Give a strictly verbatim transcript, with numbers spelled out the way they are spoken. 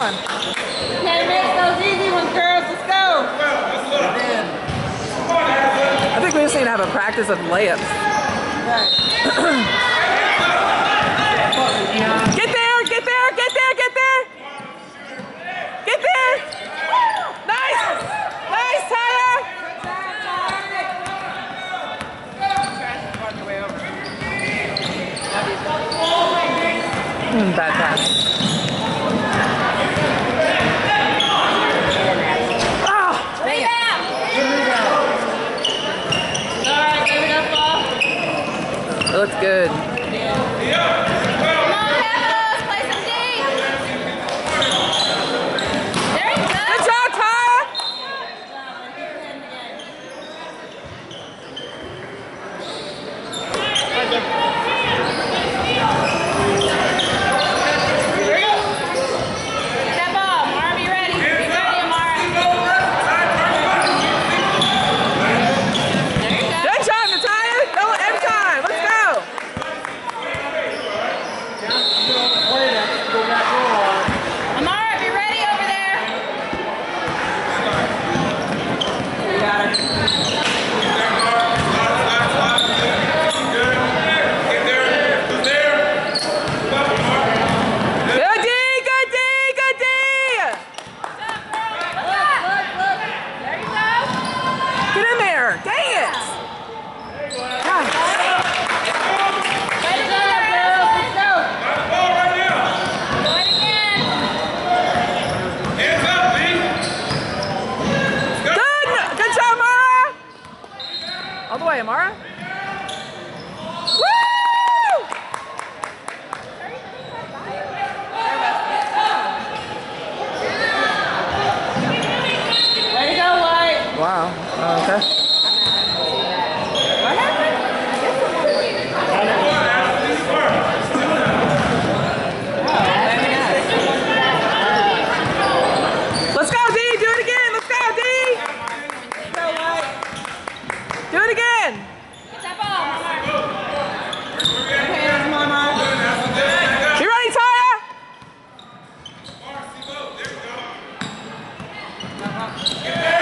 on. Can't make those easy ones, girls. Let's go. I think we just need to have a practice of layups. Get there, get there, get there, get there. Get there. Nice. Nice, Tyler. Mm, bad pass. Oh, dang it. It looks good. All the way, Amara. Woo! Way to go, White. Wow. Uh, okay. What happened? Let's go, D. Do it again. Let's go, D. Go, White. Do it again. Get that ball, Mama. You ready, Taya? Yeah.